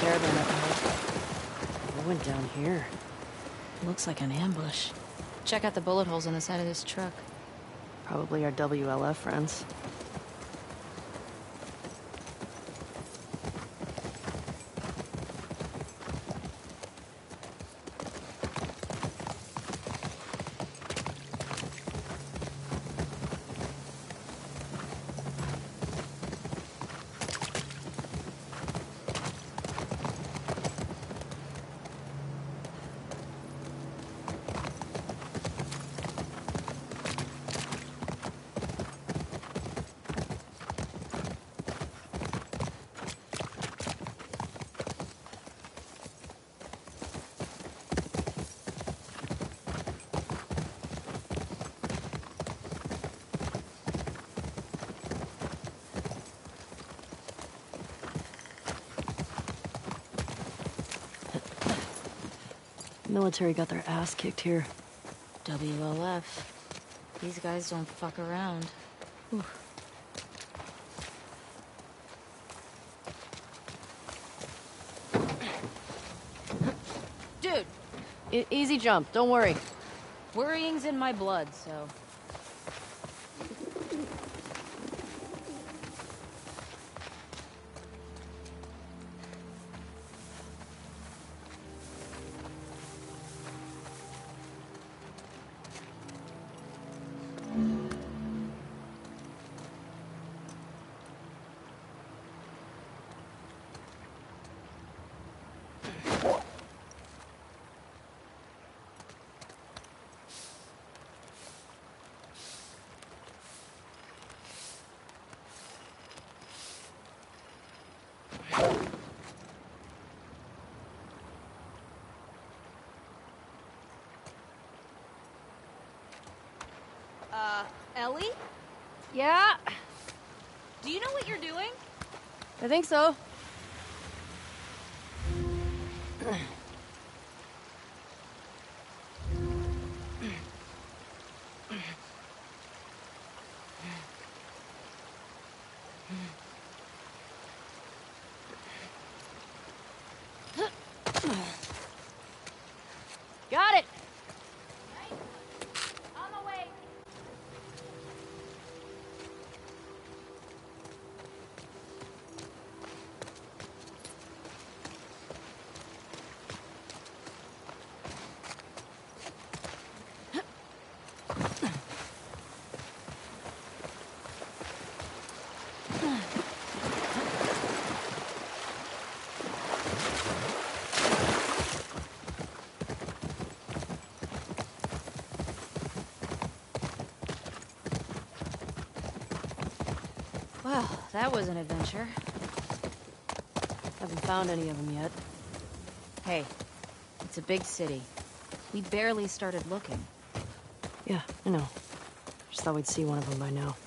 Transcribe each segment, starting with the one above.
caravan up ahead. We went down here. Looks like an ambush. Check out the bullet holes on the side of this truck. Probably our WLF friends. Military got their ass kicked here. WLF. These guys don't fuck around. Whew. Dude! Easy jump, don't worry. Worrying's in my blood, so... Ellie? Yeah? Do you know what you're doing? I think so. Got it! On the way! Well, that was an adventure. Haven't found any of them yet. Hey, it's a big city. We barely started looking. Yeah, I know. Just thought we'd see one of them by now.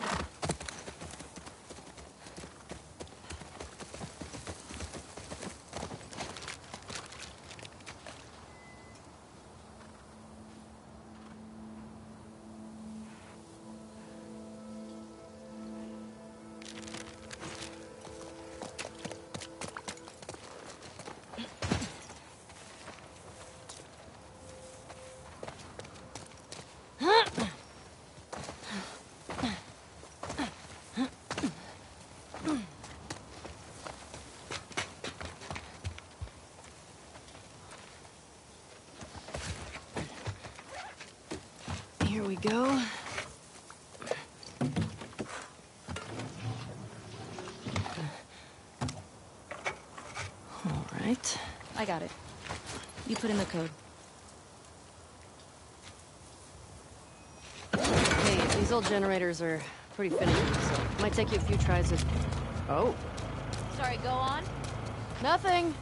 Here we go. All right. I got it. You put in the code. Hey, these old generators are pretty finicky, so it might take you a few tries to... Oh. Sorry, go on. Nothing.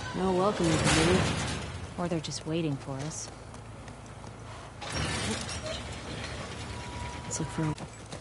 No welcoming committee. Or they're just waiting for us. Let's look for...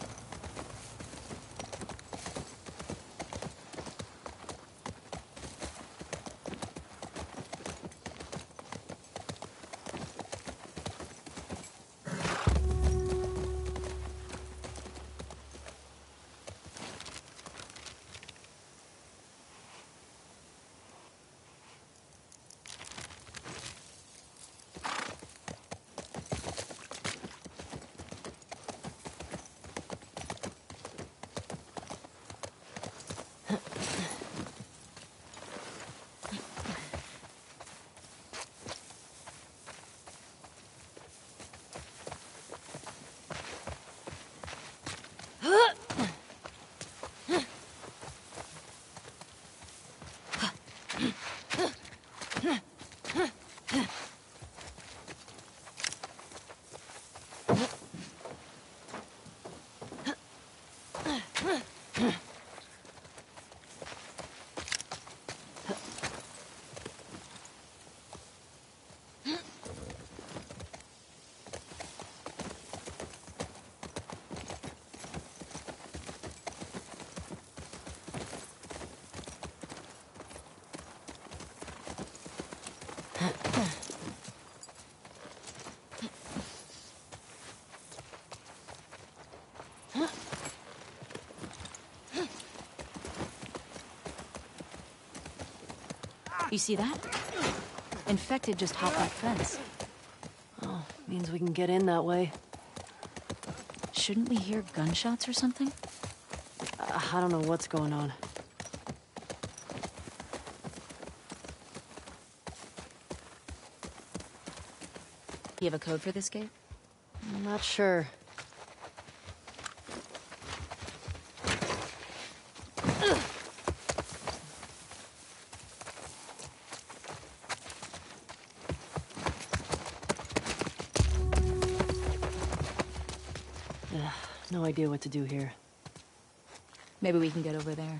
You see that? Infected just hopped that fence. Oh, means we can get in that way. Shouldn't we hear gunshots or something? I don't know what's going on. You have a code for this gate? I'm not sure. No idea what to do here. Maybe we can get over there.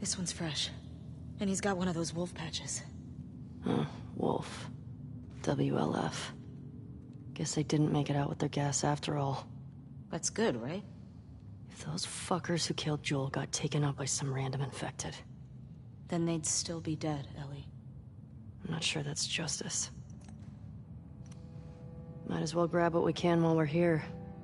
This one's fresh. And he's got one of those wolf patches. Huh, wolf. WLF. Guess they didn't make it out with their gas after all. That's good, right? If those fuckers who killed Joel got taken out by some random infected, Then they'd still be dead, Ellie. I'm not sure that's justice. Might as well grab what we can while we're here.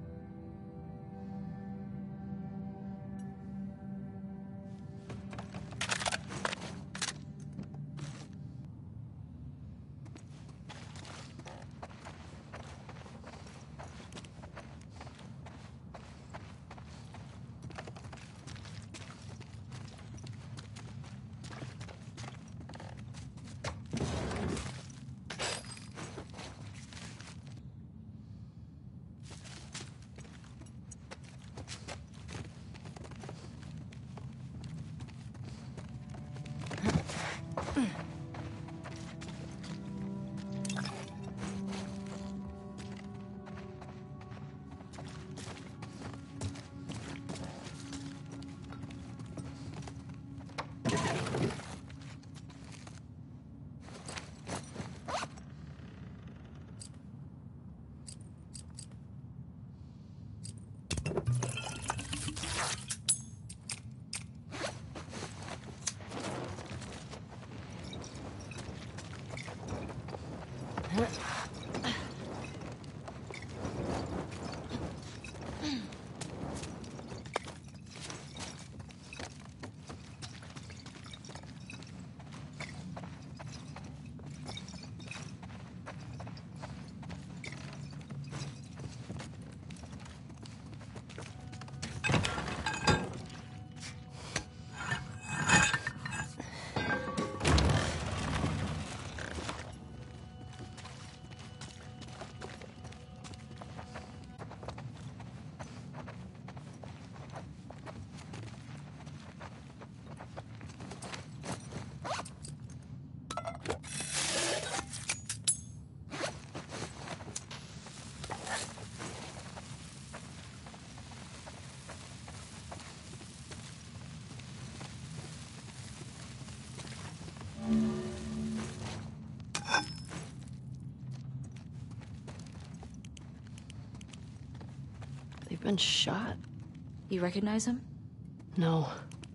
They've been shot? You recognize him? No.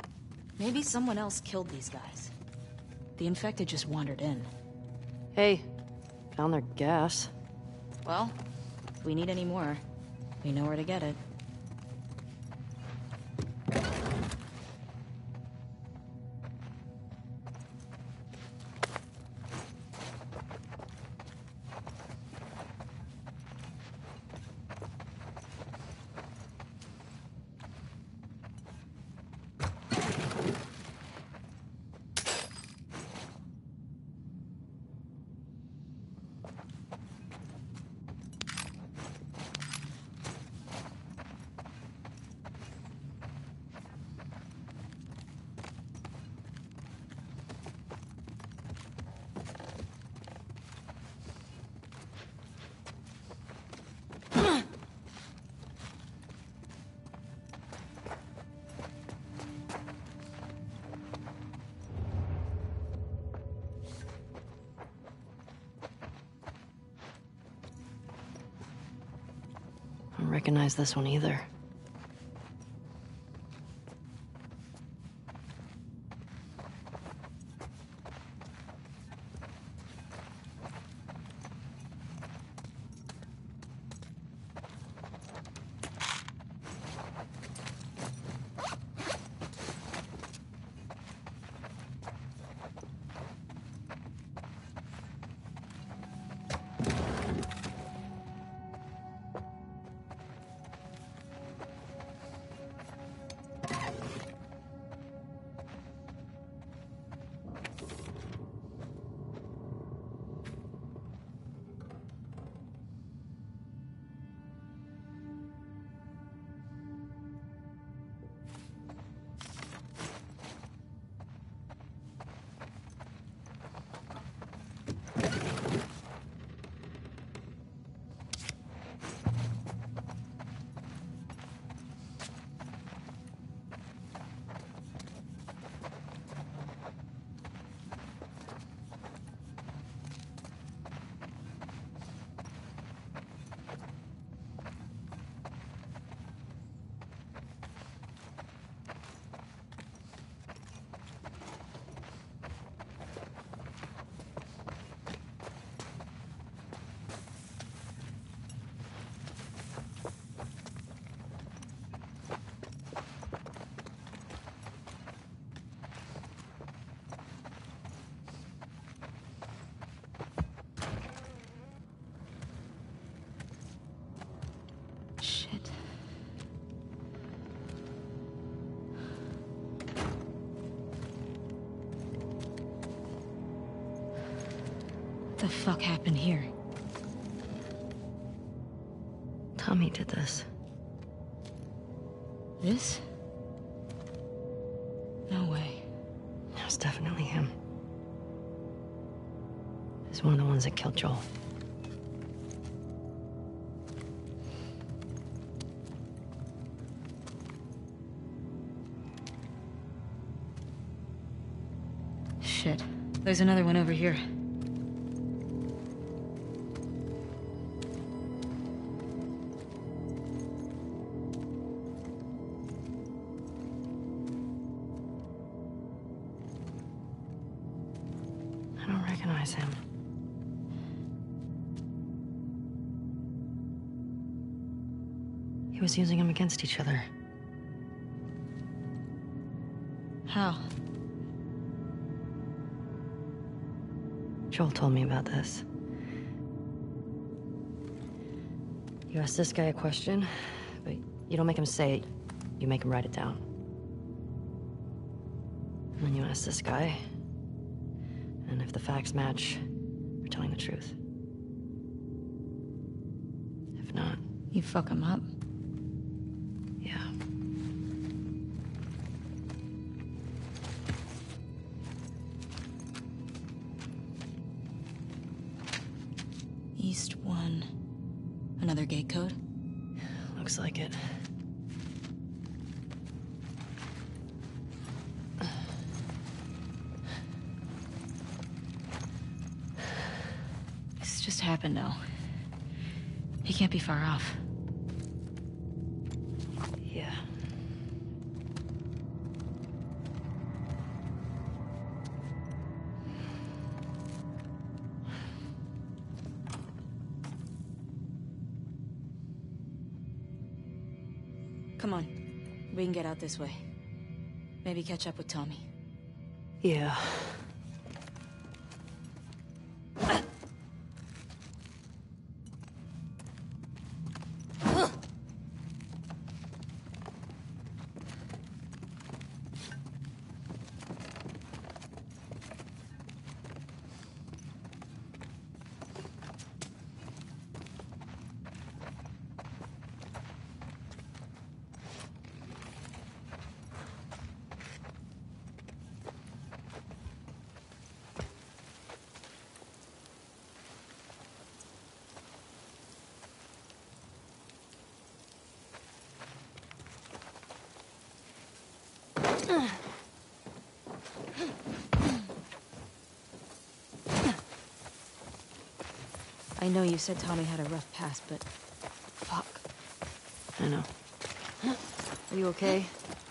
Maybe someone else killed these guys. The infected just wandered in. Hey, found their gas. Well, if we need any more, we know where to get it. I don't recognize this one either. the fuck happened here? Tommy did this. This? No way. It was definitely him. He's one of the ones that killed Joel. Shit. There's another one over here. I don't recognize him. He was using them against each other. How? Joel told me about this. You ask this guy a question, but you don't make him say it. You make him write it down. And then you ask this guy, and if the facts match, you're telling the truth. If not... You fuck him up? Yeah. East 1. Another gate code? Looks like it. This just happened now. He can't be far off. Yeah. Come on. We can get out this way. Maybe catch up with Tommy. Yeah. I know you said Tommy had a rough past, but... fuck. I know. Are you okay?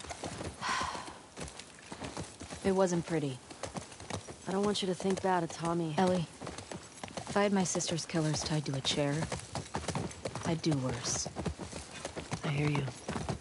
It wasn't pretty. I don't want you to think bad of Tommy. Ellie, if I had my sister's killers tied to a chair, I'd do worse. I hear you.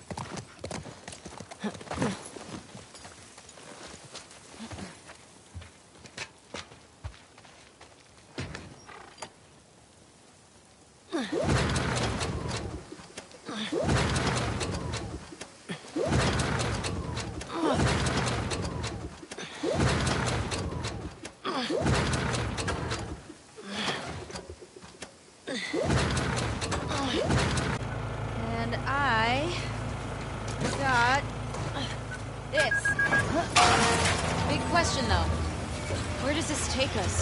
And I got this. Big question, though. Where does this take us?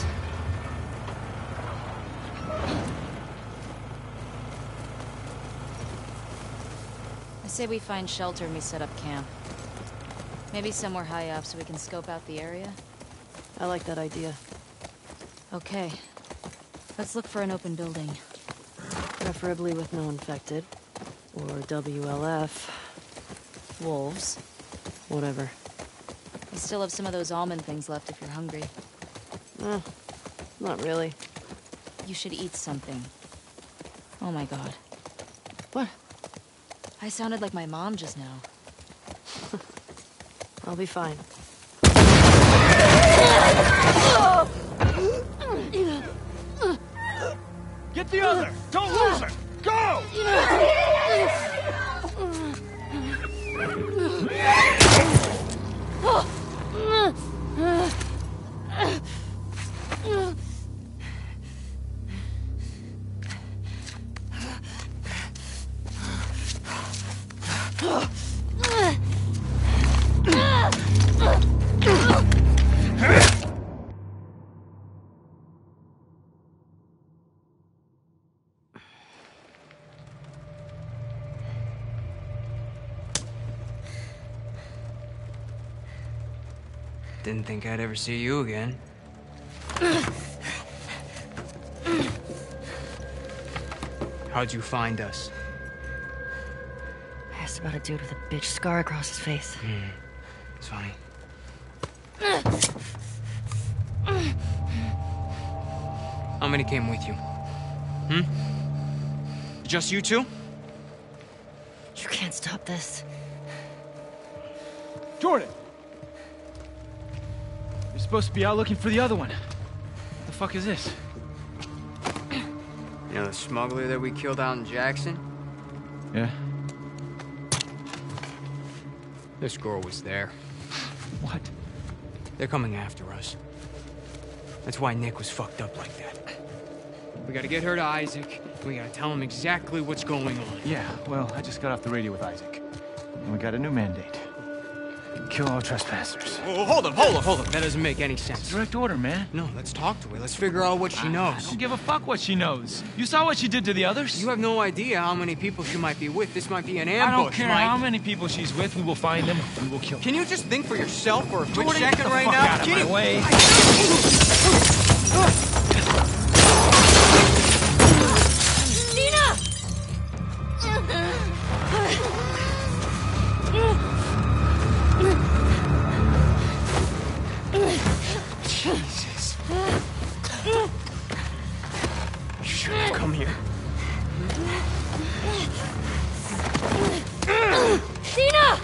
I say we find shelter and we set up camp. Maybe somewhere high up so we can scope out the area. I like that idea. Okay. Let's look for an open building. Preferably with no infected. Or WLF. Wolves. Whatever. We still have some of those almond things left if you're hungry. Not really. You should eat something. Oh my god. What? I sounded like my mom just now. I'll be fine. Get the other! Don't lose her! Go! Didn't think I'd ever see you again. How'd you find us? I asked about a dude with a bitch scar across his face. It's funny. How many came with you? Just you two? You can't stop this. Jordan! You're supposed to be out looking for the other one. What the fuck is this? You know the smuggler that we killed out in Jackson? Yeah? This girl was there. What? They're coming after us. That's why Nick was fucked up like that. We gotta get her to Isaac, and we gotta tell him exactly what's going on. Yeah, well, I just got off the radio with Isaac. And we got a new mandate. Kill all trespassers. Oh, hold up. That doesn't make any sense. Direct order, man. No, let's talk to her. Let's figure out what she knows. I don't give a fuck what she knows. You saw what she did to the others? You have no idea how many people she might be with. This might be an ambush, I don't care Mike. how many people she's with. We will find them. We will kill them. Can you just think for yourself for a quick Jordan, second get the right fuck now? out of my way. Jesus. You shouldn't have come here. Dina!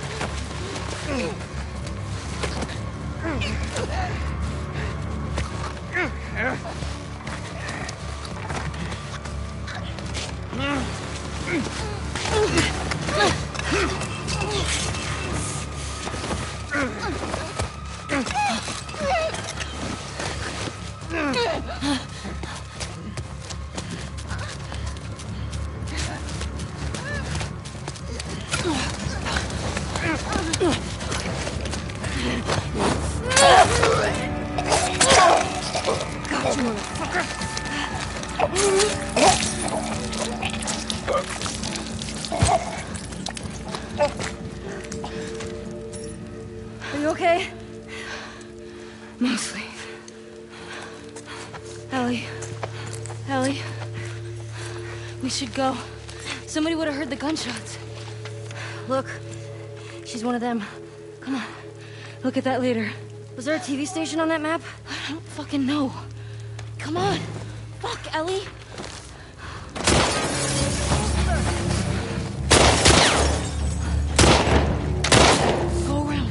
Are you okay? Mostly. Ellie. We should go. Somebody would have heard the gunshots. Look, she's one of them. Come on. Look at that leader. Was there a TV station on that map? I don't fucking know. Come on. Fuck, Ellie. Go around.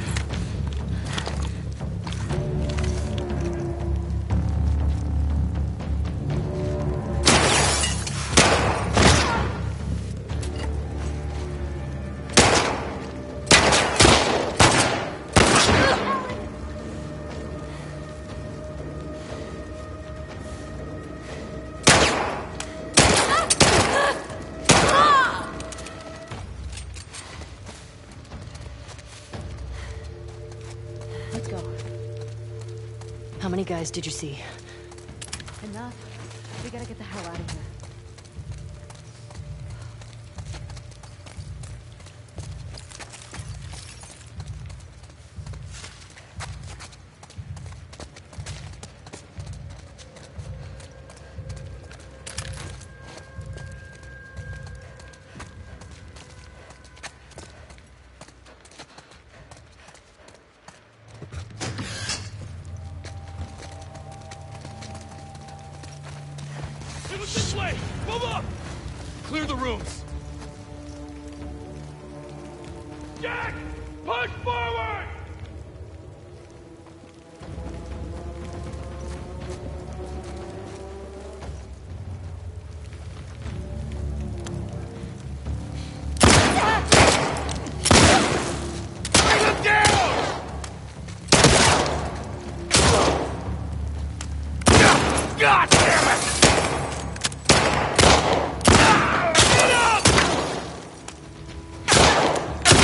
Let's go. How many guys did you see? Enough. We gotta get the hell out of here. It was this way! Move up! Clear the rooms. Jack! Push forward! Bring him down! God damn it! Get up!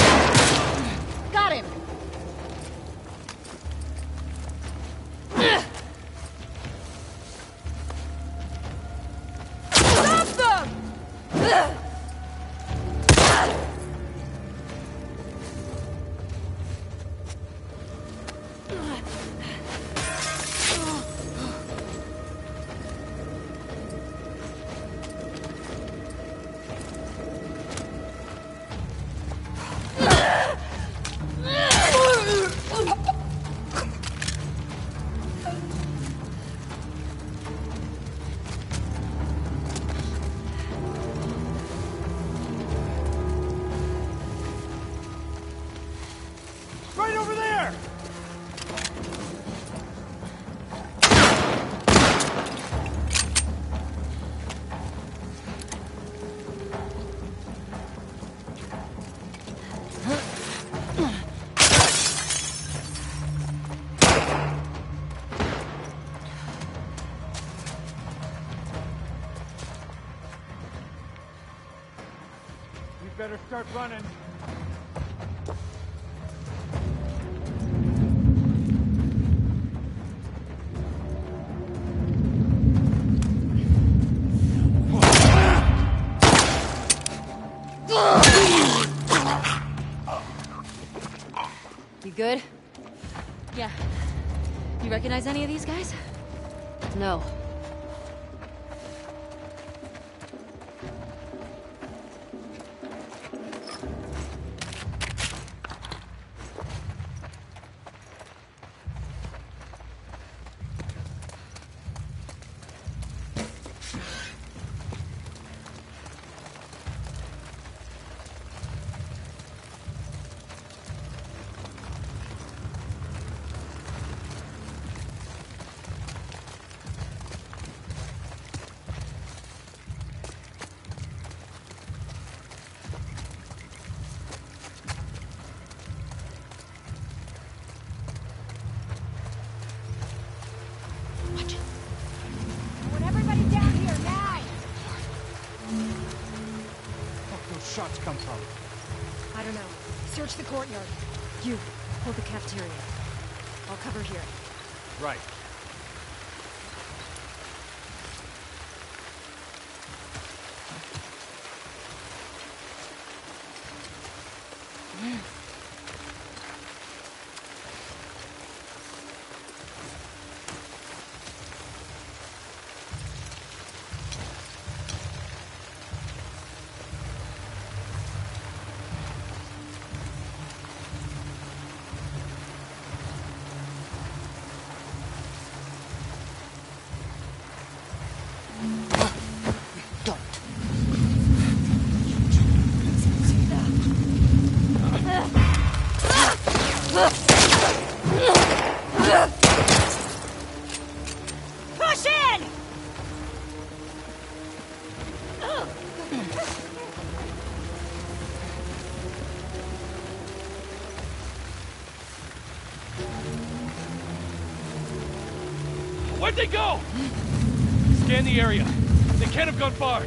Right over there! We better start running. You good? Yeah. You recognize any of these guys? No. Shots come from? I don't know. Search the courtyard. You, hold the cafeteria. I'll cover here. Right. Push in! Where'd they go? Scan the area. They can't have gone far.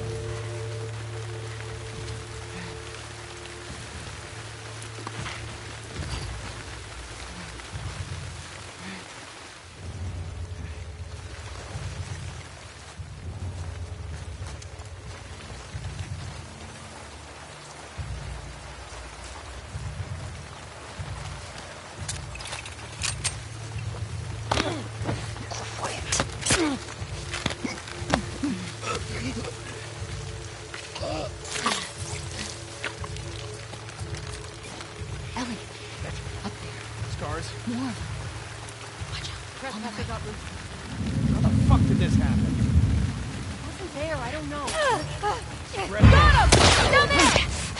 Ellie, up there. Scars? More. Watch out. Trespassers got loose. How the fuck did this happen? Wasn't there, I don't know. Got him! Down there!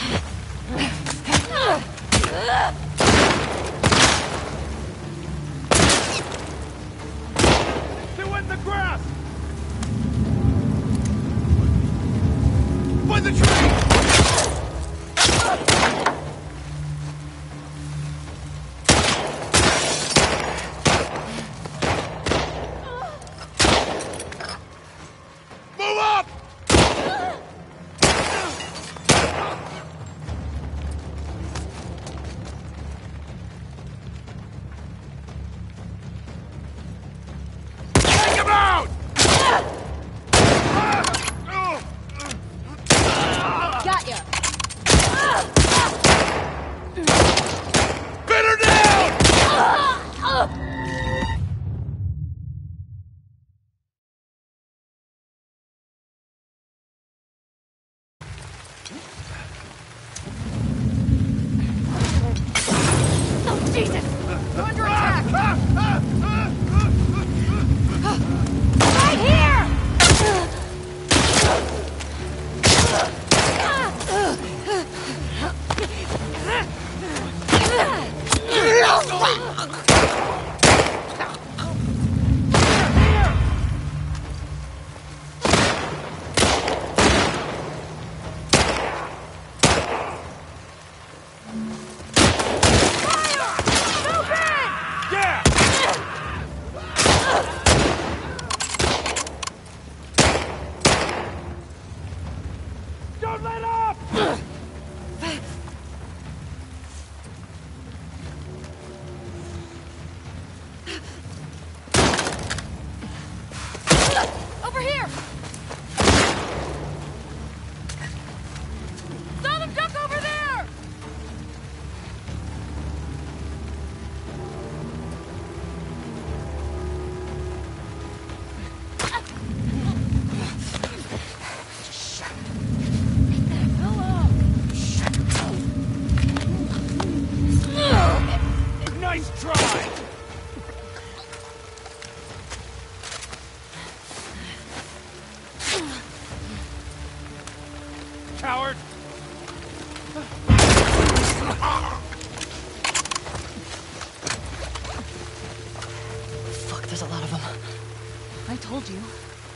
They went in the grass! By the tree! Move up! Take him out! coward! Fuck, there's a lot of them. I told you.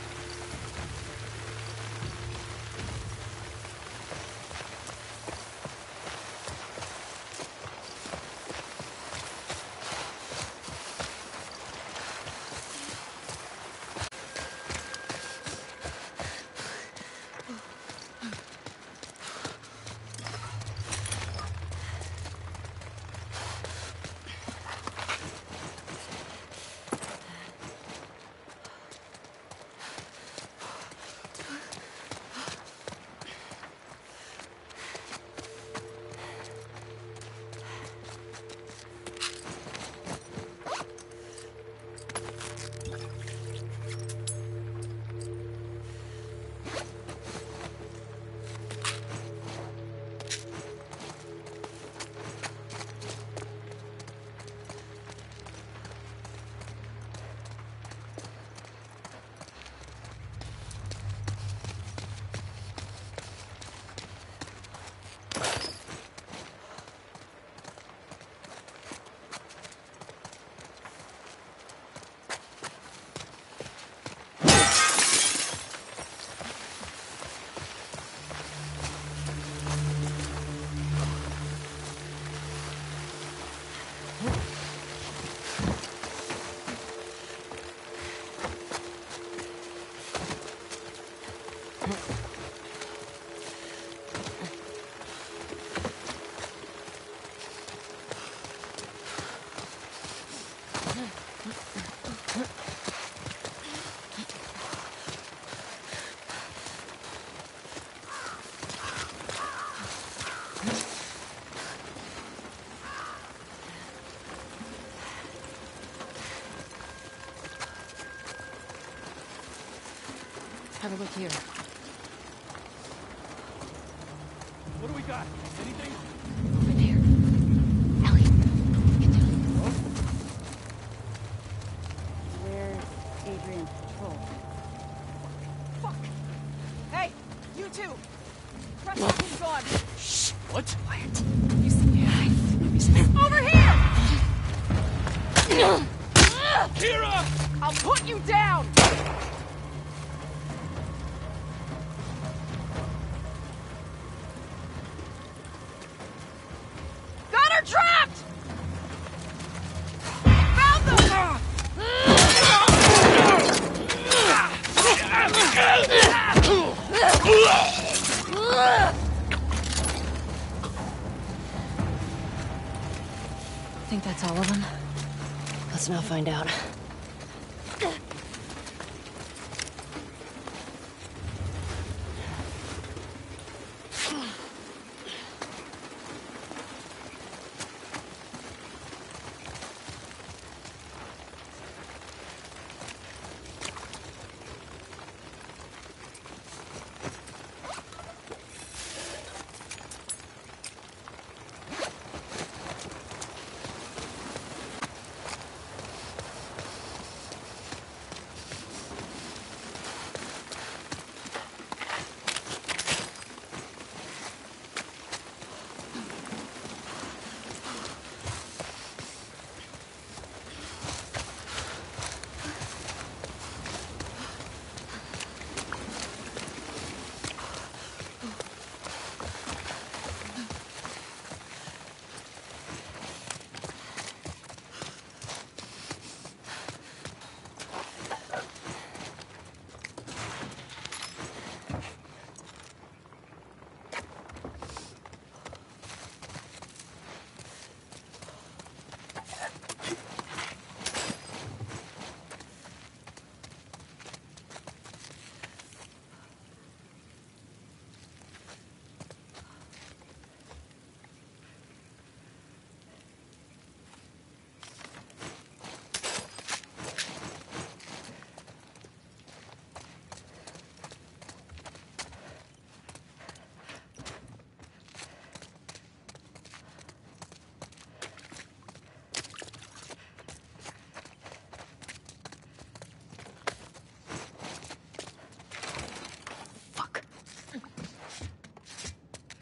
Have a look here. What do we got? Anything? Over there. Ellie, get down. Where's Adrian's patrol? Fuck! Hey, you two! Preston's gone! Shh! What? Quiet. You see it? Over here! Kira! I'll put you down! Got her trapped! Found them! Think that's all of them? Let's now find out.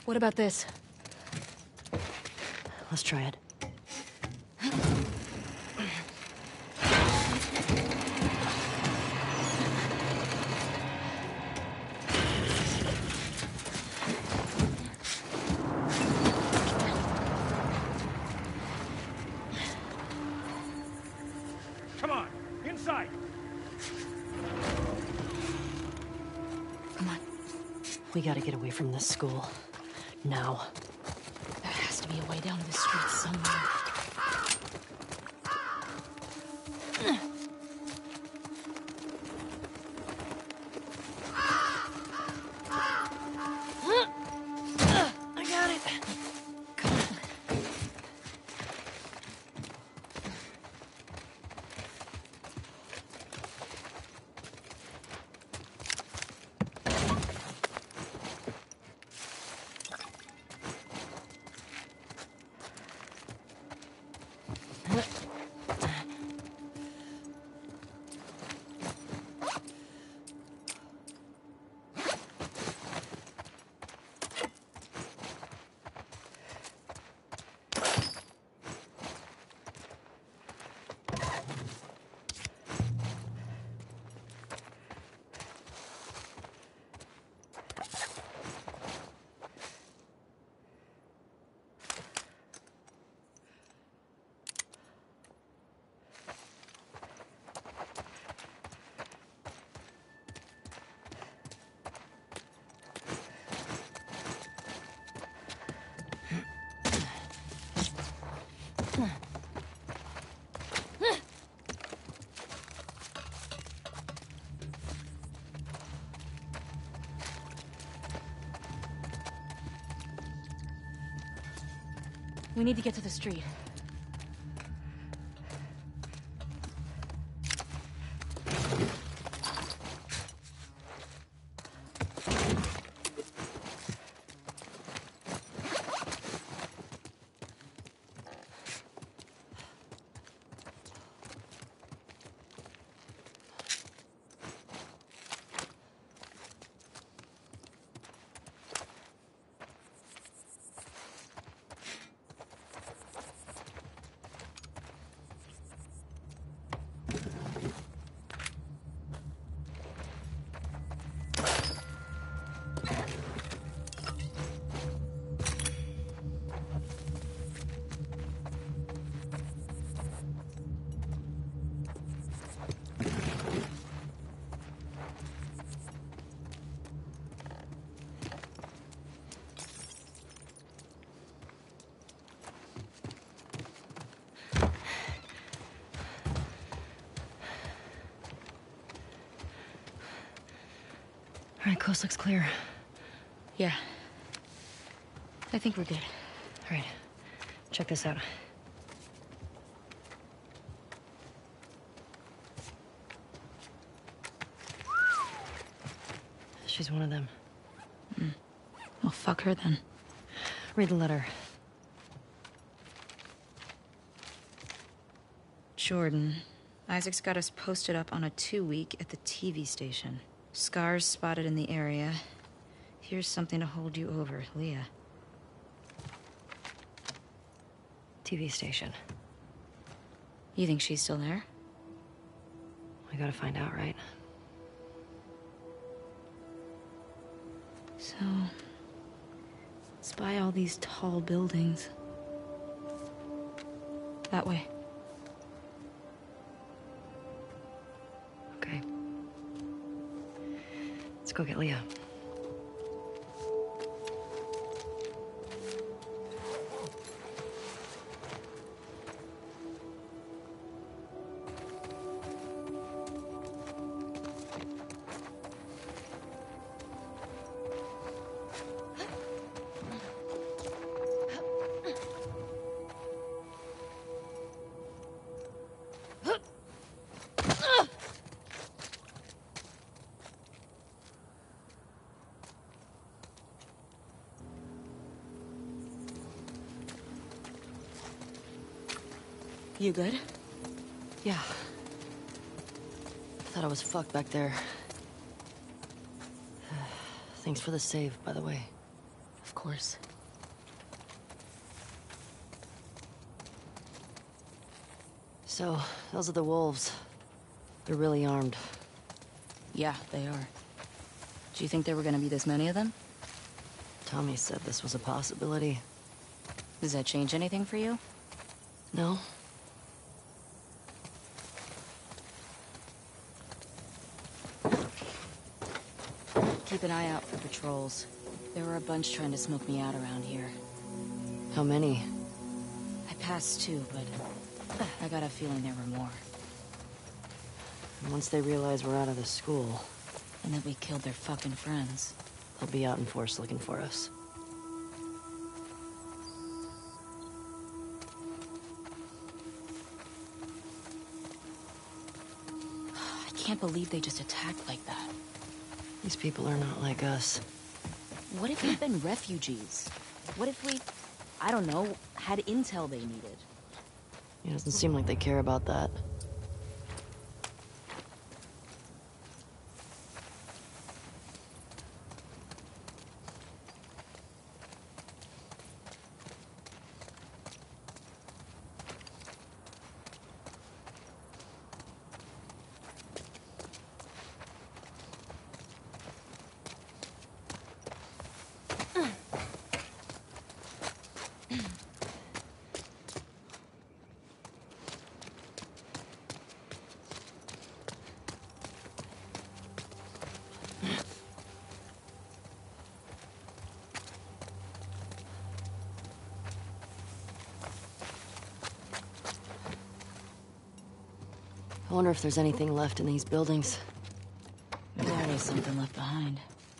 What about this? Let's try it. Come on, inside. Come on. We gotta get away from this school. Now. There has to be a way down to the street somewhere. I got it. Come on. We need to get to the street. All right, coast looks clear. Yeah. I think we're good. All right, check this out. She's one of them. Well, fuck her then. Read the letter. Jordan. Isaac's got us posted up on a 2-week at the TV station. Scars spotted in the area. Here's something to hold you over, Leah. TV station. You think she's still there? We gotta find out, right? So... spy all these tall buildings. That way. Okay. Let's go get Leah. You good? Yeah. Thought I was fucked back there. Thanks for the save, by the way. Of Of course. So, those are the wolves. They're really armed. Yeah, they are. Do you think there were gonna be this many of them? Tommy said this was a possibility. Does that change anything for you? No? Keep an eye out for patrols. There were a bunch trying to smoke me out around here. How many? I passed two, but I got a feeling there were more. And once they realize we're out of the school, And that we killed their fucking friends. they'll be out in force looking for us. I can't believe they just attacked like that. These people are not like us. What if we'd been refugees? What if we, I don't know, had intel they needed? It doesn't seem like they care about that. I wonder if there's anything left in these buildings. There's always something left behind.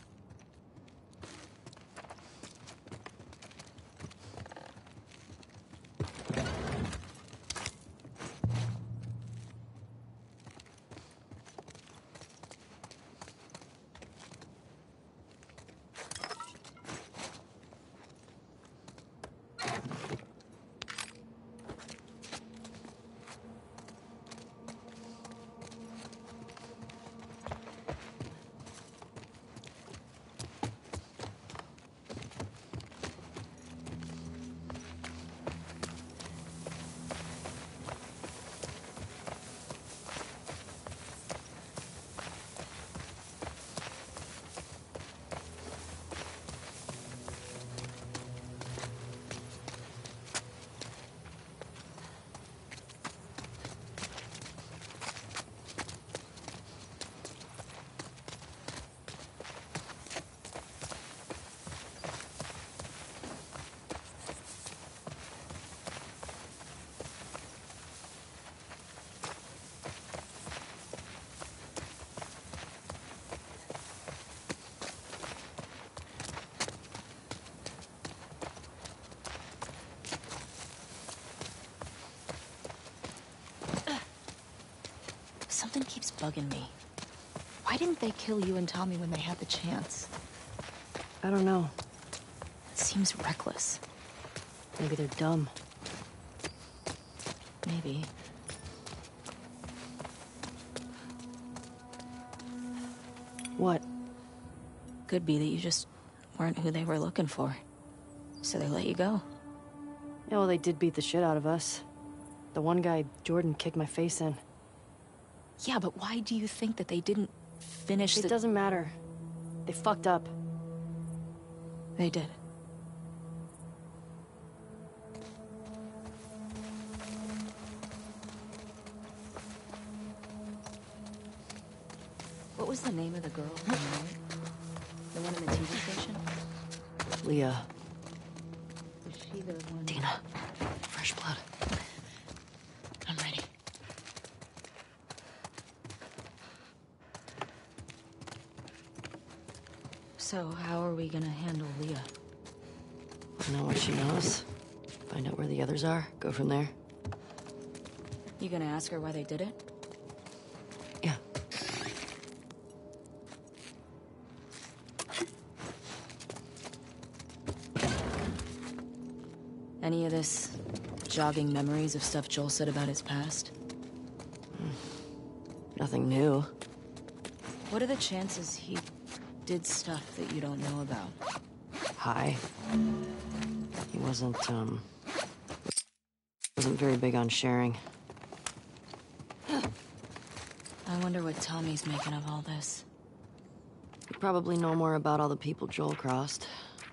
Something keeps bugging me. Why didn't they kill you and Tommy when they had the chance? I don't know. It seems reckless. Maybe they're dumb. Maybe. What? Could be that you just weren't who they were looking for. So they let you go. Yeah, well, they did beat the shit out of us. The one guy, Jordan, kicked my face in. Yeah, but why do you think that they didn't finish It doesn't matter. They fucked up. They did. What was the name of the girl who married? The one in the TV station? Leah. Was she the one? Dina. Fresh blood. I'm ready. So, how are we gonna handle Leah? Know what she knows. Find out where the others are. Go from there. You gonna ask her why they did it? Yeah. Any of this jogging memories of stuff Joel said about his past? Nothing new. What are the chances he did stuff that you don't know about? high. He wasn't very big on sharing. I wonder what Tommy's making of all this. You probably know more about all the people Joel crossed.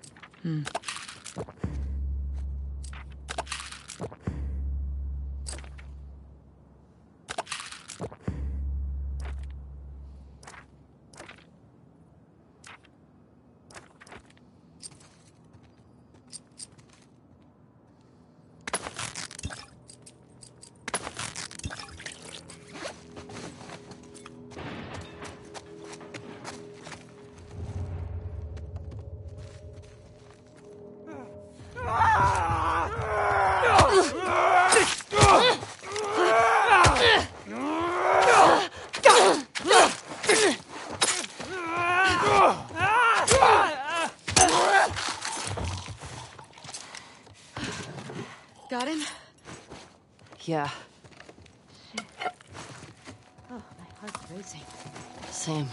Got him? Yeah, Oh, my heart's racing. same.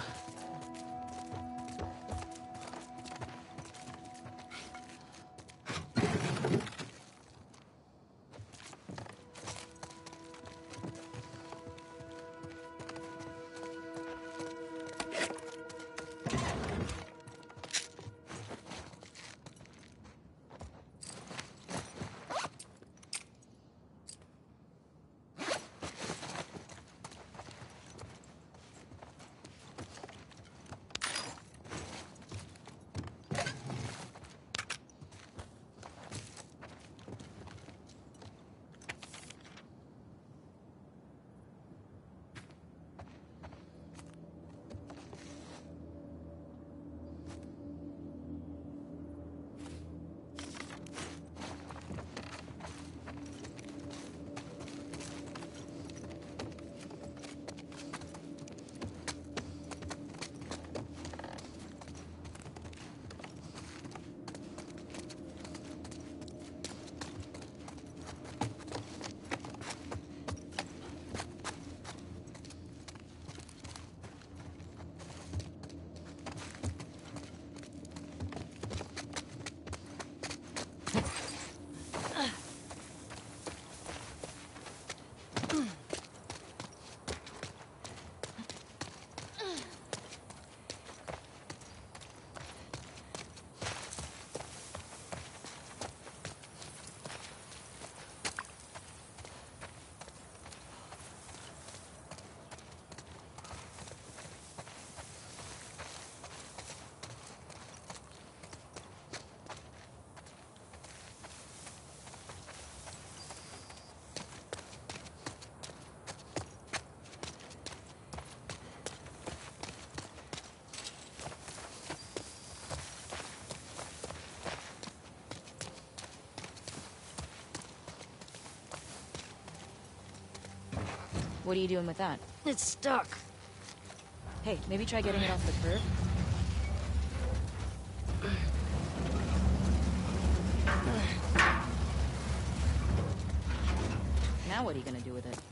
What are you doing with that? It's stuck. Hey, maybe try getting it off the curb? Now what are you gonna do with it?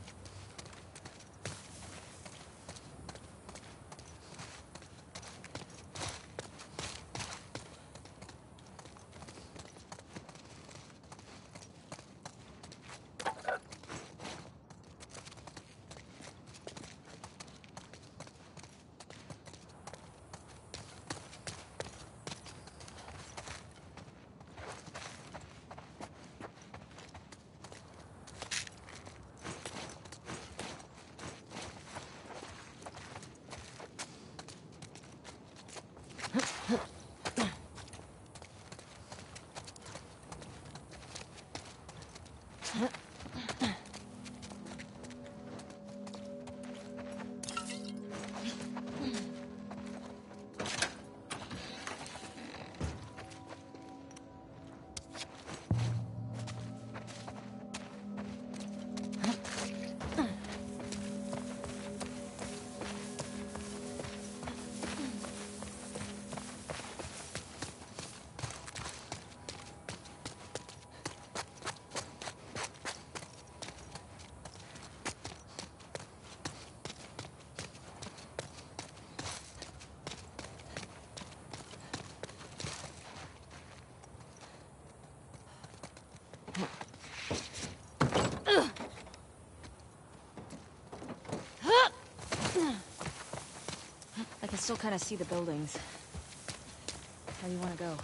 still kind of see the buildings. How do you want to go?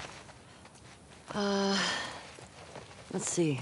Let's see.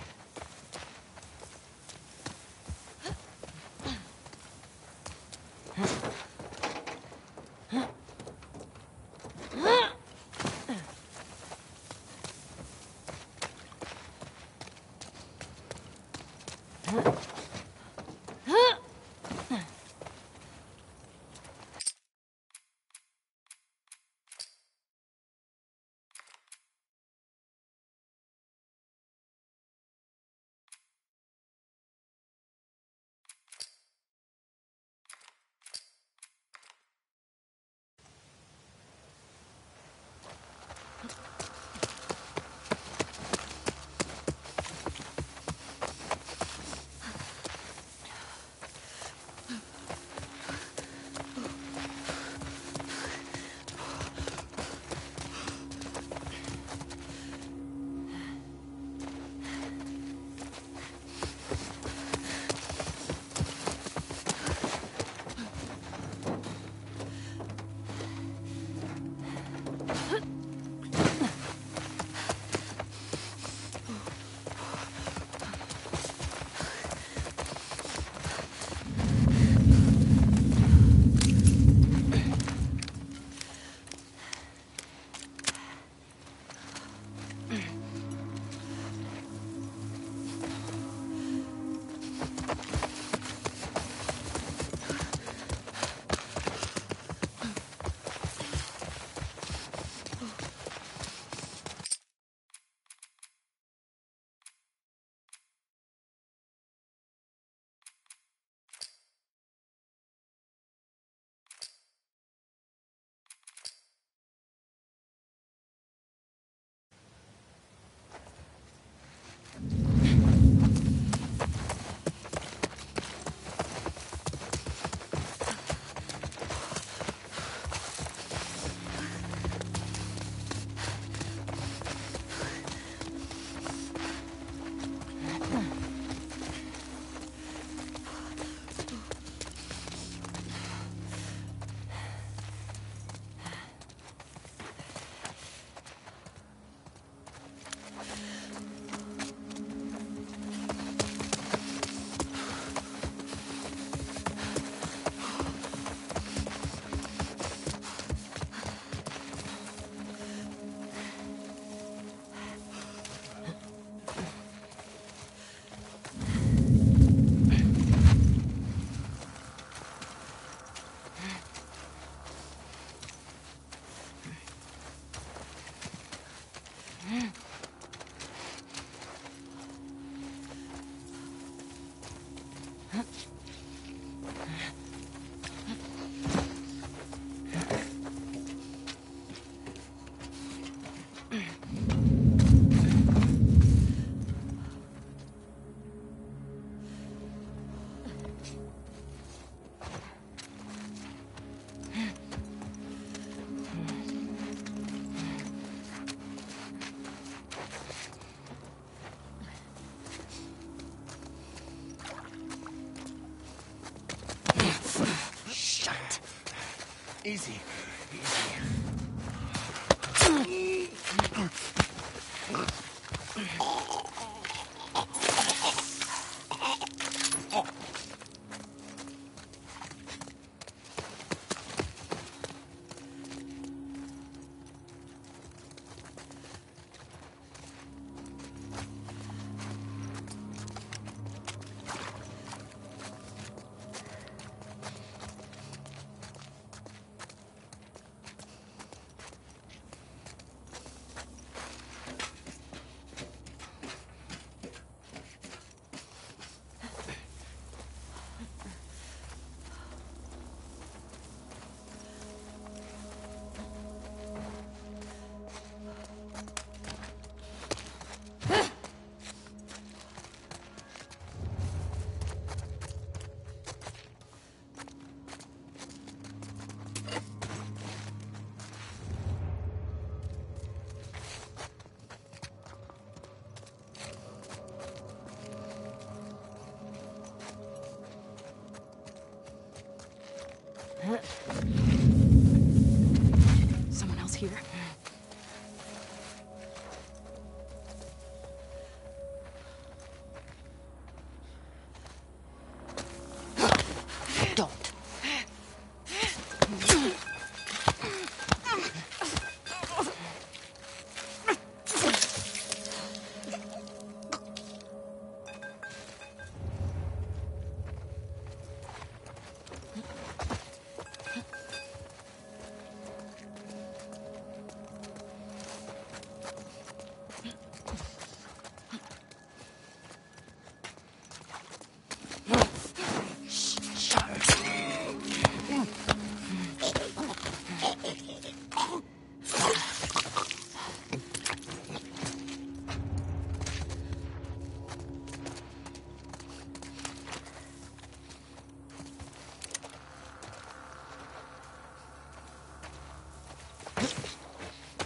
Easy.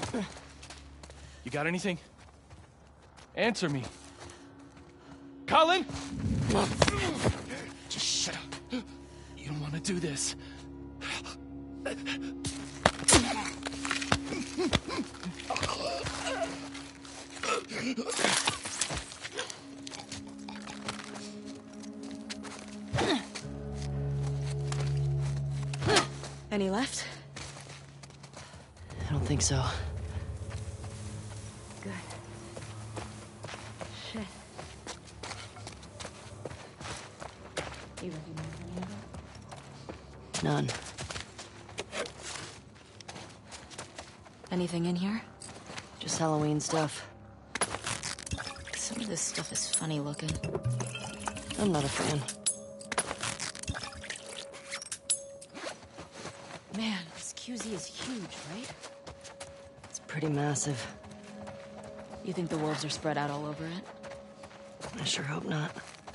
You got anything? Answer me. Colin? Just shut up. You don't want to do this. Any left? I don't think so. Good. Shit. Eva, do you know any of it? None. Anything in here? Just Halloween stuff. Some of this stuff is funny looking. I'm not a fan. Man, this QZ is huge, right? It's pretty massive. You think the wolves are spread out all over it? I sure hope not.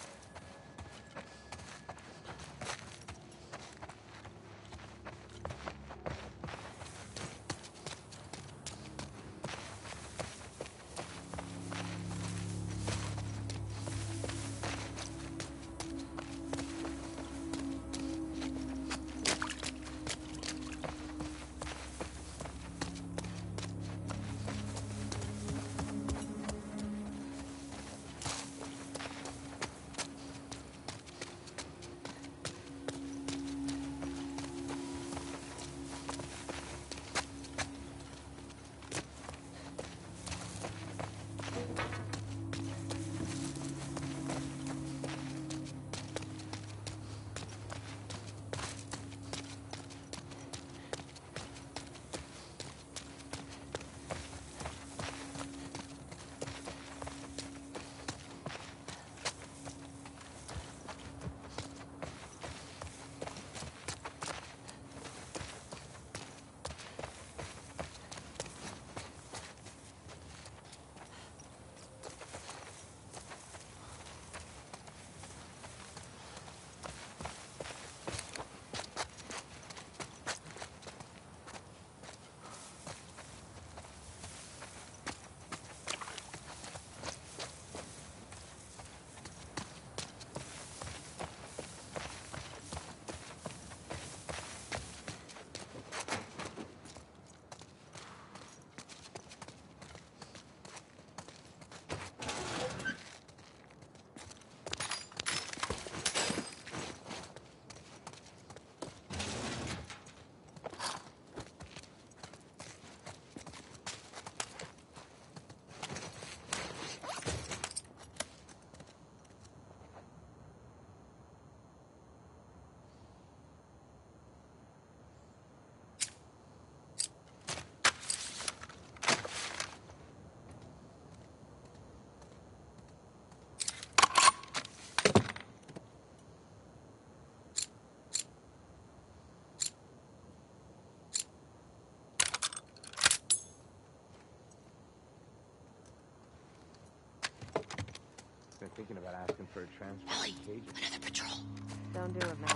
Been thinking about asking for a transfer. Ellie, another patrol. Don't do it, man.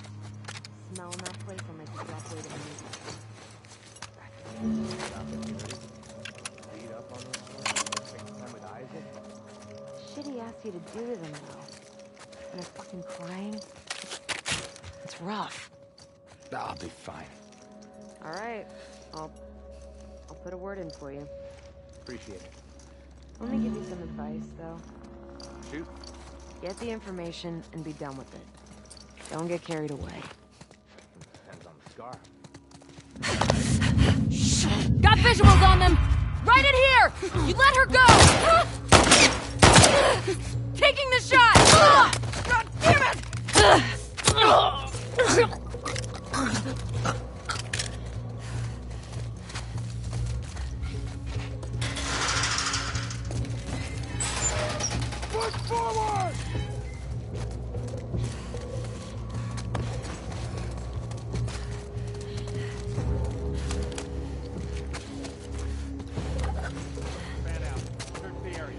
Smelling that place will make you drop weight immediately. Read up on this one. Spend time with Isaac. Shit he asked you to do to them, though. And they're fucking crying. It's rough. I'll be fine. All right. I'll put a word in for you. Appreciate it. Let me give you some advice, though. Shoot. Get the information and be done with it. Don't get carried away. Depends on the scar. Got visuals on them! Right in here! You let her go! Taking the shot! God damn it! Push forward! Fan out. Search the area.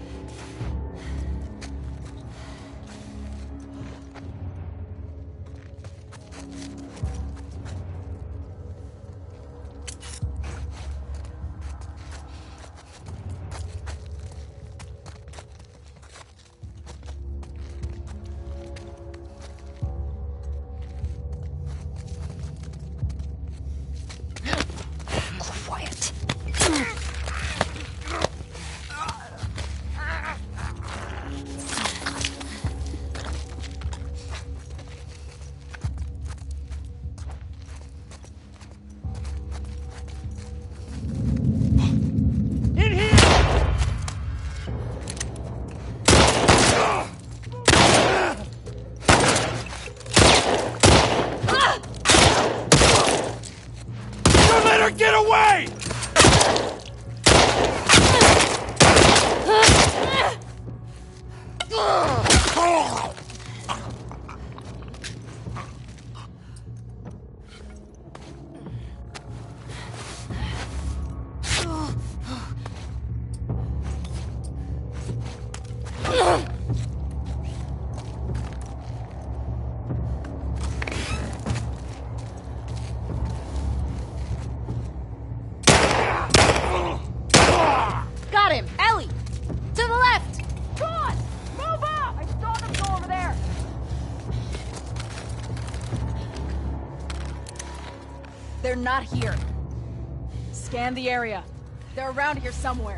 They're not here. Scan the area. They're around here somewhere.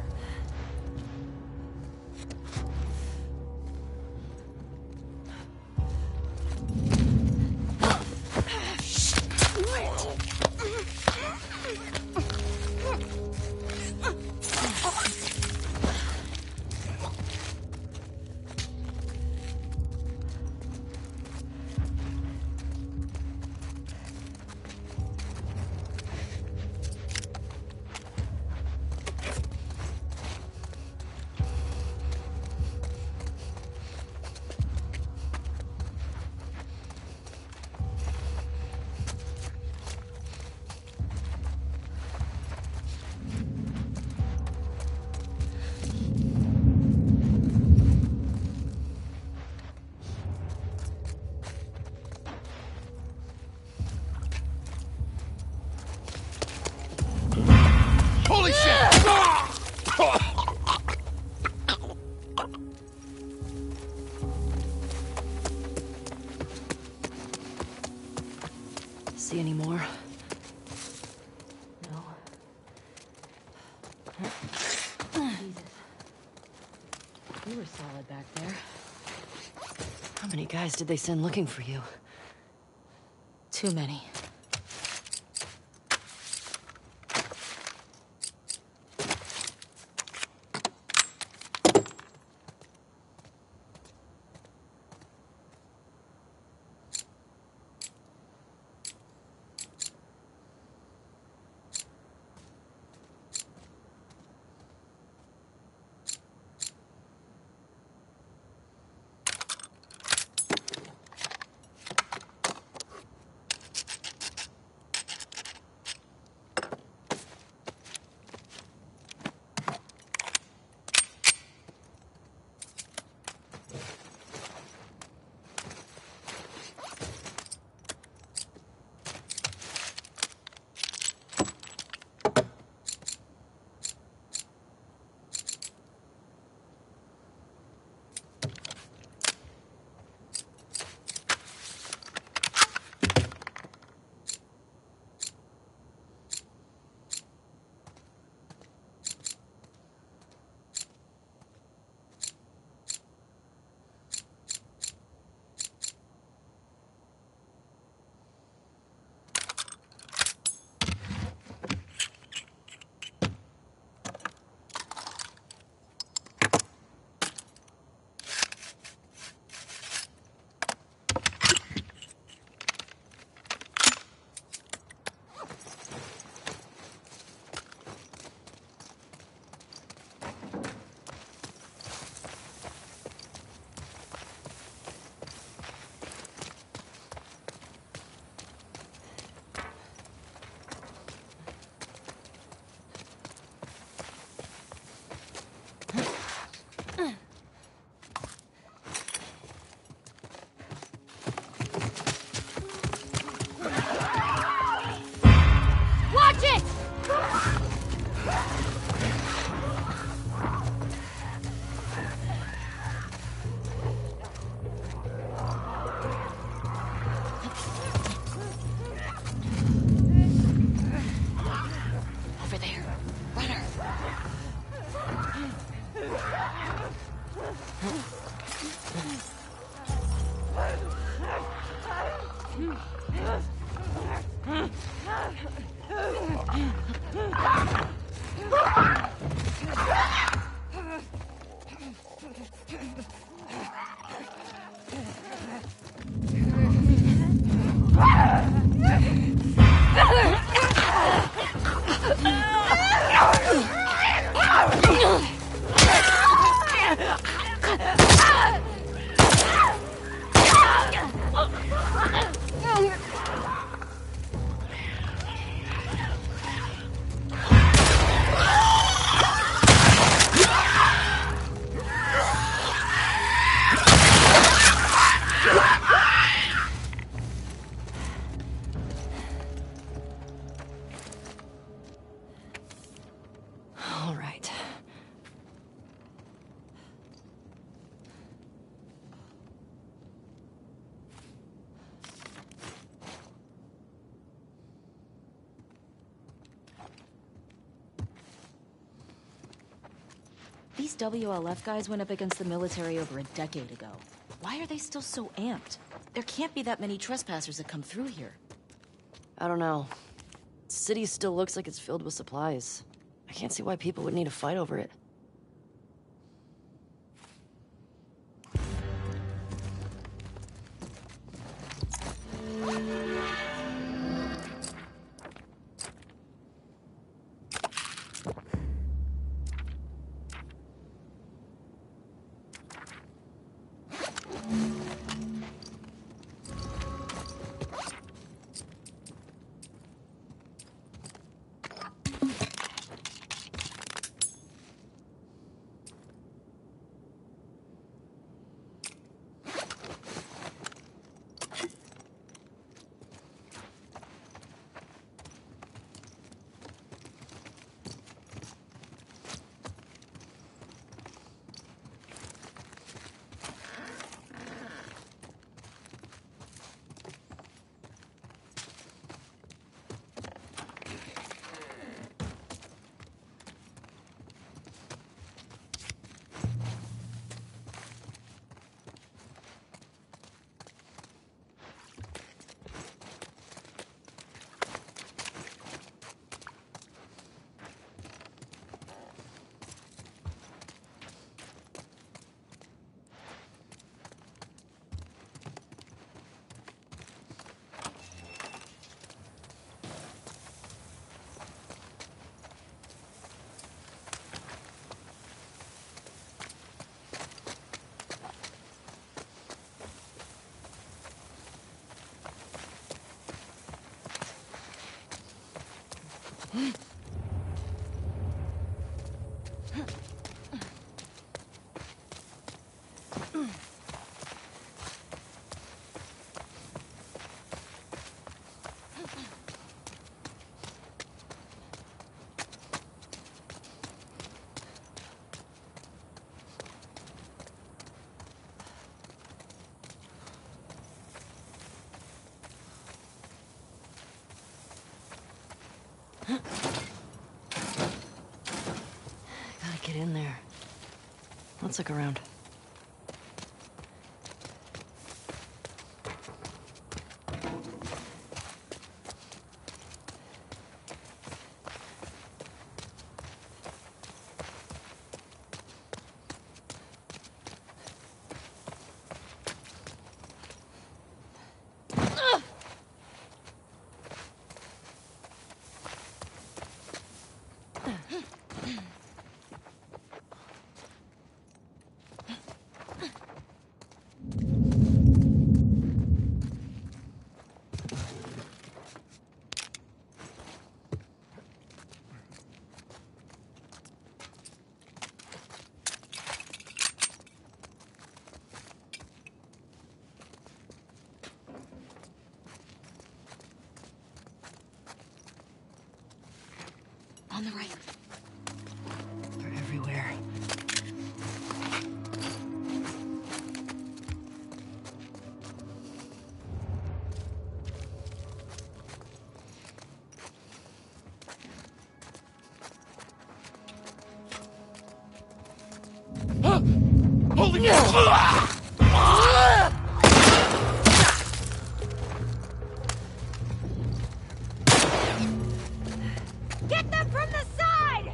Holy shit! See any more? No. Jesus. You were solid back there. How many guys did they send looking for you? Too many. These WLF guys went up against the military over a decade ago. Why are they still so amped? There can't be that many trespassers that come through here. I don't know. The city still looks like it's filled with supplies. I can't see why people would need a fight over it. Gotta get in there. Let's look around. On the right. They're everywhere. Holy Get them from the side!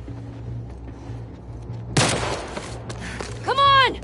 Come on!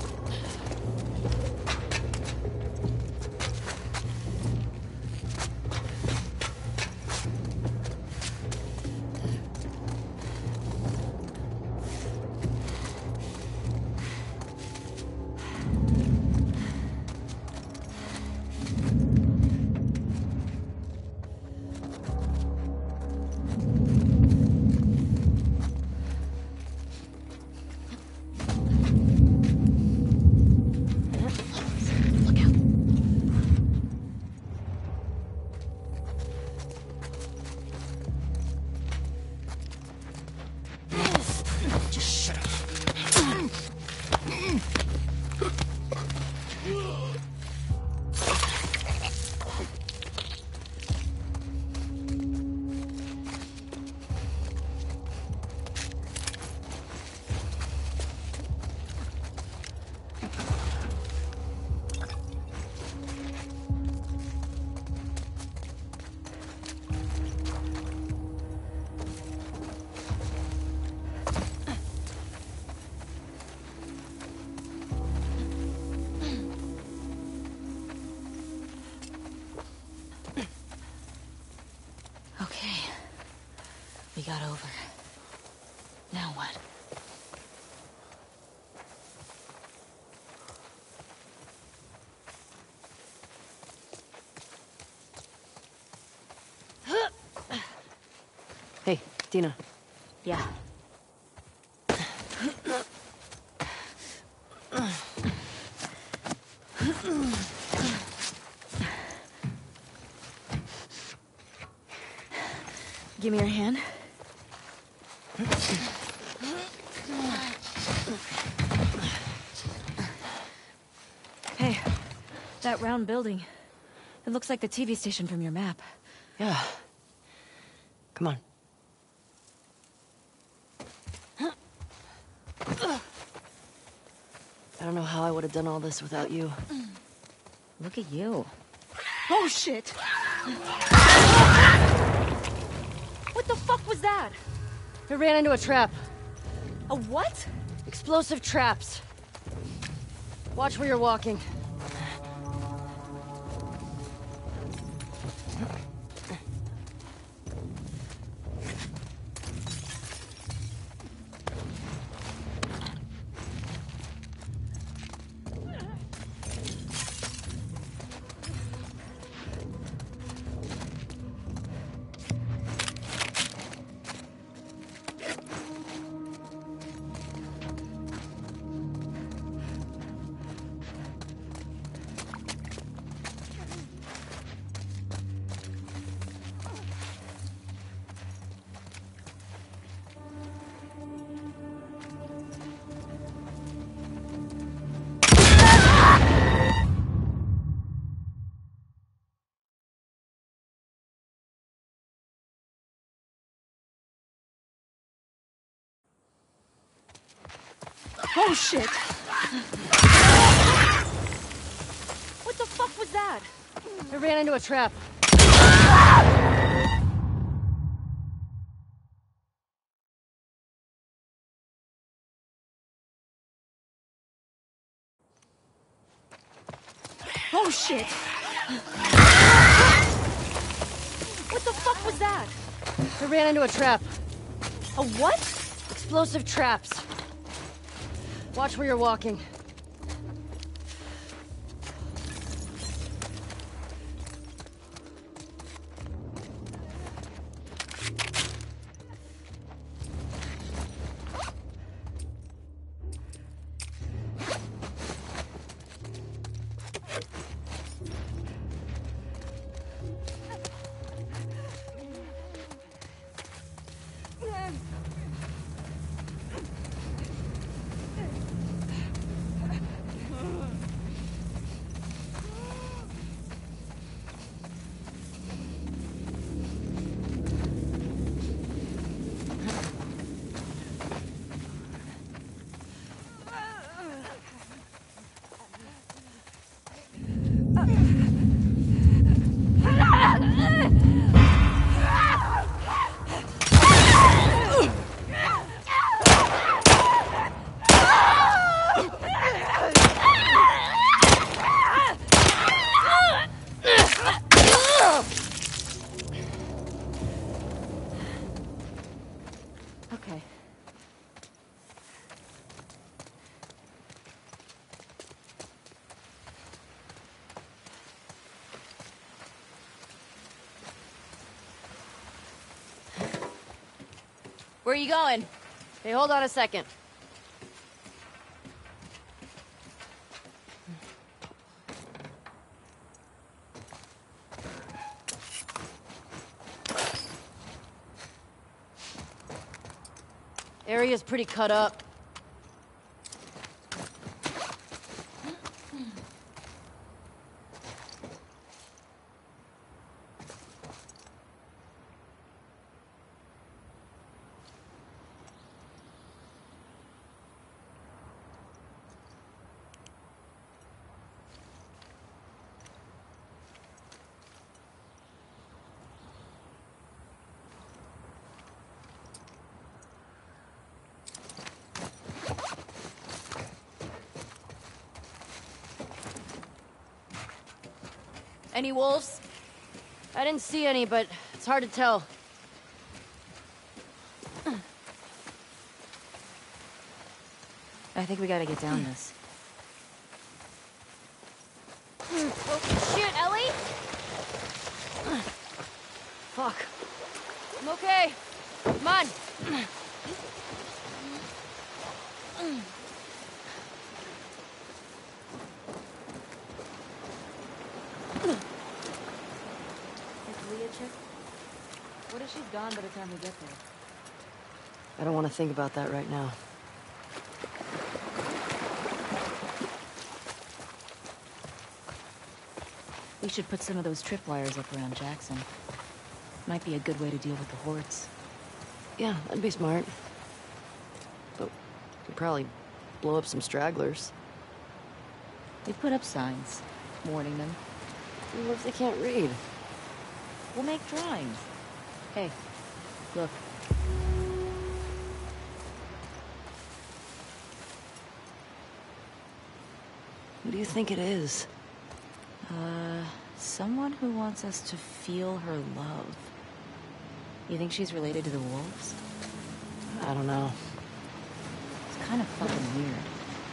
got over. Now what? Hey, Dina. Yeah. Give me your hand. Hey, that round building. It looks like the TV station from your map. Yeah. Come on. I don't know how I would have done all this without you. Look at you. Oh, shit! What the fuck was that? I ran into a trap. A what? Explosive traps. Watch where you're walking. Oh, shit! What the fuck was that? I ran into a trap. Oh, shit! What the fuck was that? I ran into a trap. A what? Explosive traps. Watch where you're walking. Okay. Where are you going? Hey, hold on a second. Area's pretty cut up. Any wolves? I didn't see any, but it's hard to tell. I think we gotta get down this. Oh, shit, Ellie? Fuck. I'm okay. Come on. Is Leah chick? What if she's gone by the time we get there? I don't want to think about that right now. We should put some of those tripwires up around Jackson. Might be a good way to deal with the hordes. Yeah, that'd be smart. But we'd probably blow up some stragglers. We put up signs, warning them. What if they can't read? We'll make drawings. Hey, look. Who do you think it is? Someone who wants us to feel her love. You think she's related to the wolves? I don't know. It's kind of fucking weird.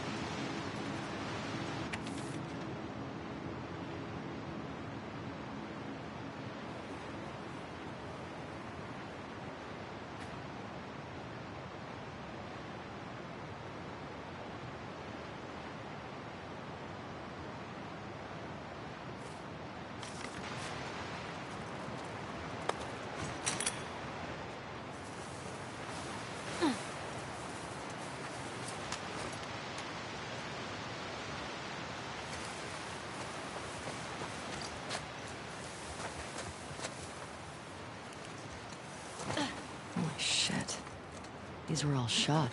Holy shit. These were all shot.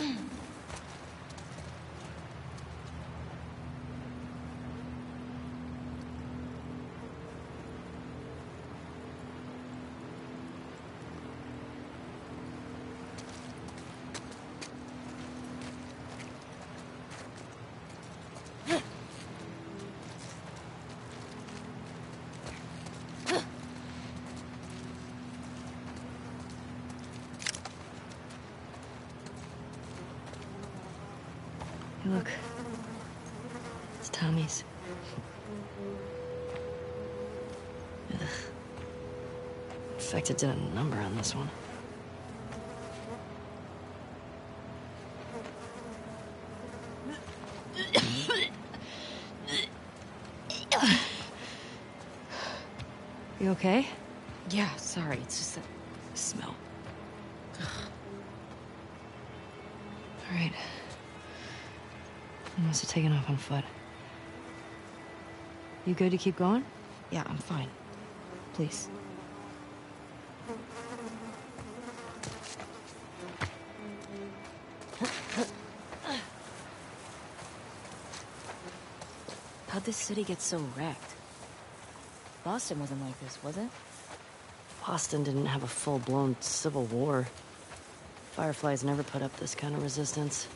Hey, look. It's Tommy's. Ugh. Infected did a number on this one. You okay? Yeah, sorry, it's just that smell. All right. You must have taken off on foot. You good to keep going? Yeah, I'm fine. Please. How'd this city get so wrecked? Boston wasn't like this, was it? Boston didn't have a full-blown civil war. Fireflies never put up this kind of resistance.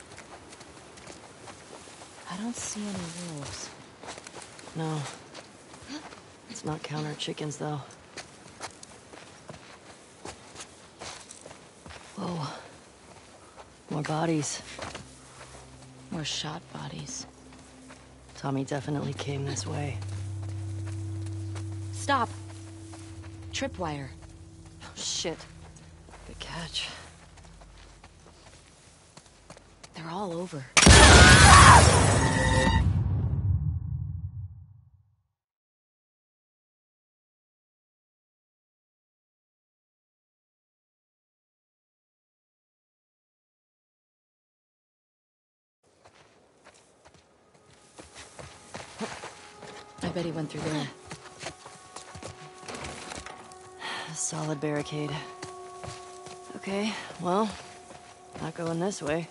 I don't see any wolves. No. It's not counter chickens, though. Whoa. More bodies. More shot bodies. Tommy definitely came this way. Stop! Tripwire. Oh, shit. Good catch. They're all over. I bet he went through there. A solid barricade. Okay, well, not going this way.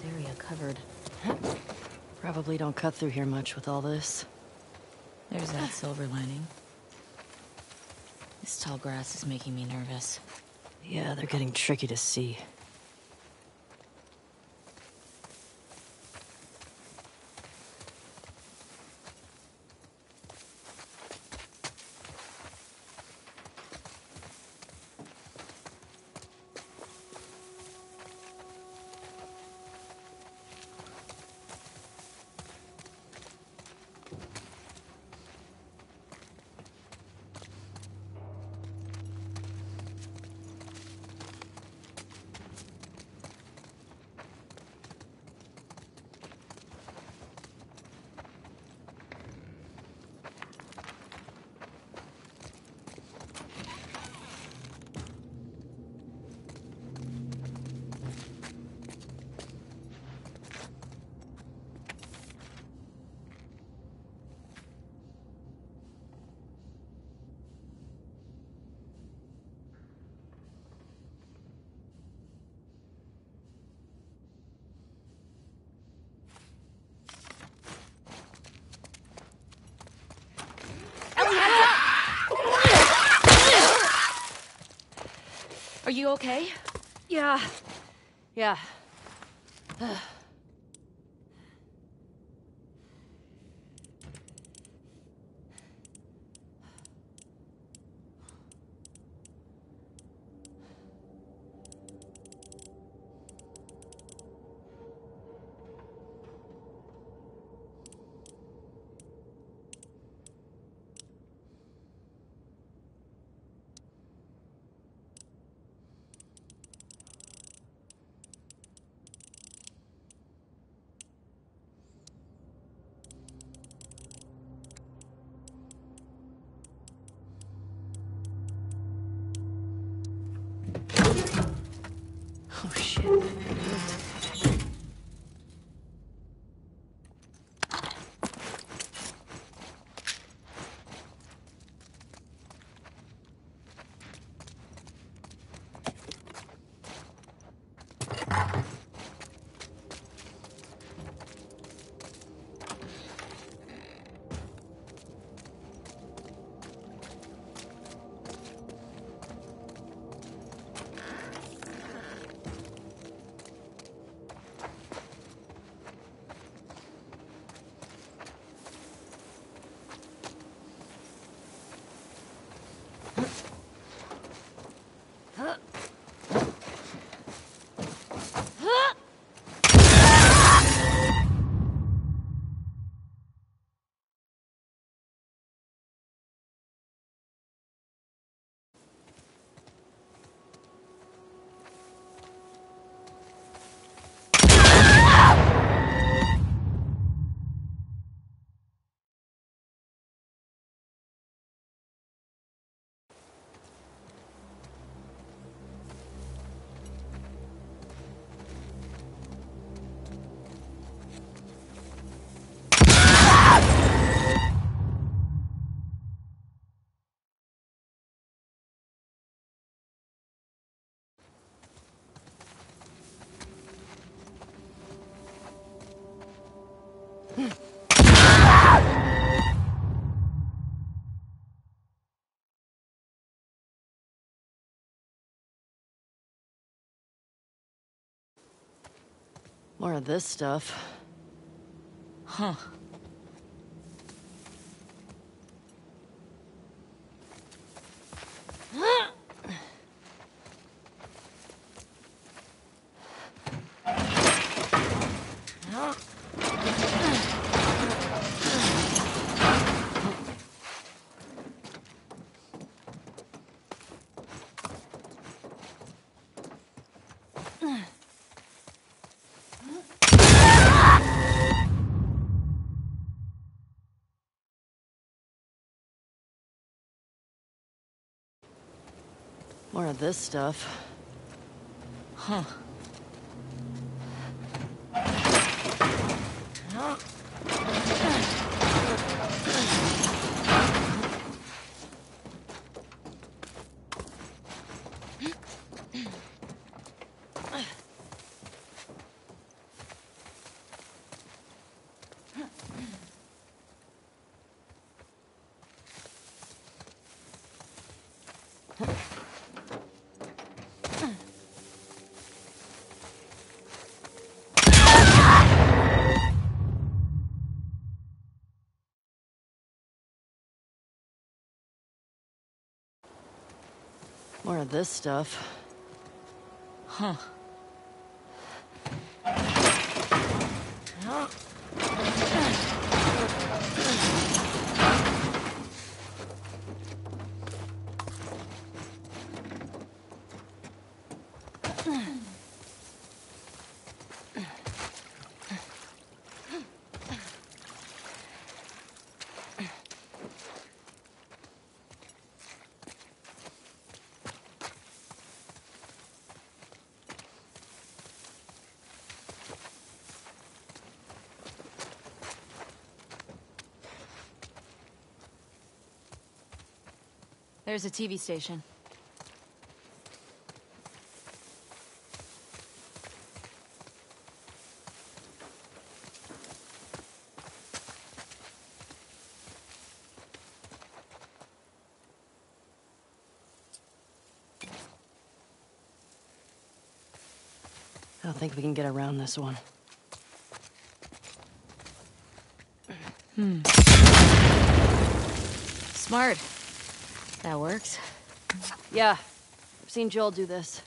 area covered. Probably don't cut through here much with all this. There's that silver lining. This tall grass is making me nervous. Yeah, they're getting tricky to see. Are you okay? Yeah. Yeah. Oh, shit. More of this stuff. Huh. More of this stuff. Huh. More of this stuff. Huh. There's a TV station. I don't think we can get around this one. Smart. That works. Yeah, I've seen Joel do this.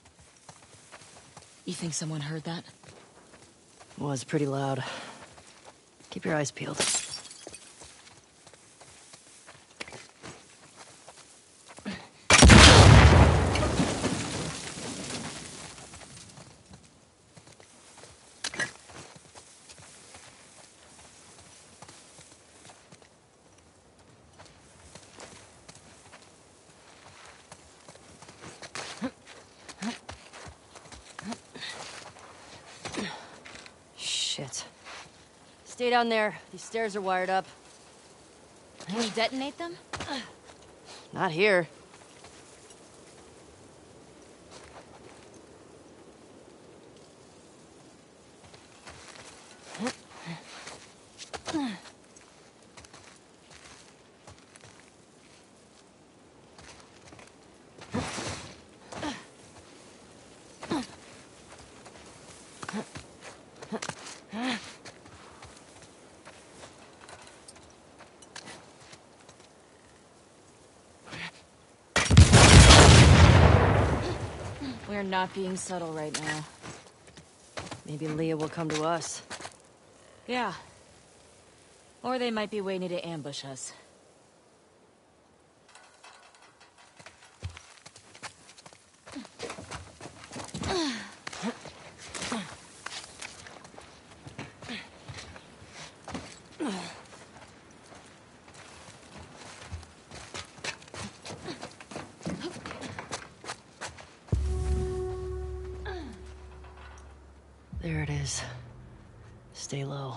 You think someone heard that? It was pretty loud. Keep your eyes peeled. Shit. Stay down there. These stairs are wired up. Can we detonate them? Not here. We're not being subtle right now. Maybe Leah will come to us. Yeah. Or they might be waiting to ambush us. There it is. Stay low.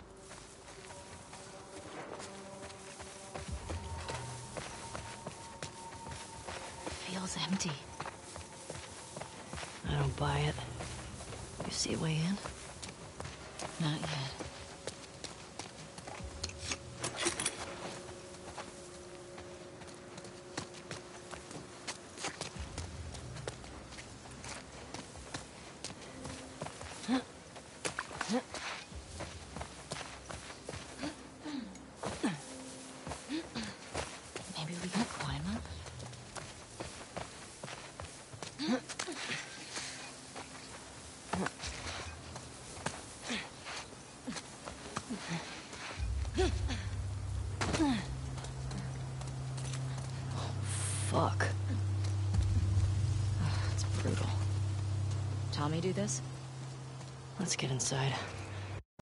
Feels empty. I don't buy it. You see a way in? Not yet. Maybe we can climb up? Fuck. It's brutal. Tommy do this? Let's get inside.